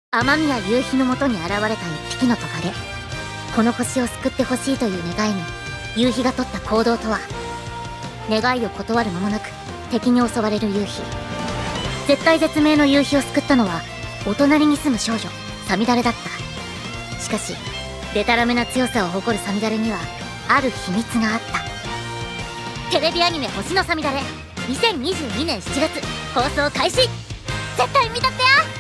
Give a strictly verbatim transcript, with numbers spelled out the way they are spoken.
雨宮夕日のもとに現れた一匹のトカゲ。この星を救ってほしいという願いに夕日が取った行動とは。願いを断る間もなく敵に襲われる夕日。絶体絶命の夕日を救ったのはお隣に住む少女サミダレだった。しかしデタラメな強さを誇るサミダレにはある秘密があった。テレビアニメ「星のサミダレ」にせんにじゅうにねんしちがつ放送開始。絶対見たってや。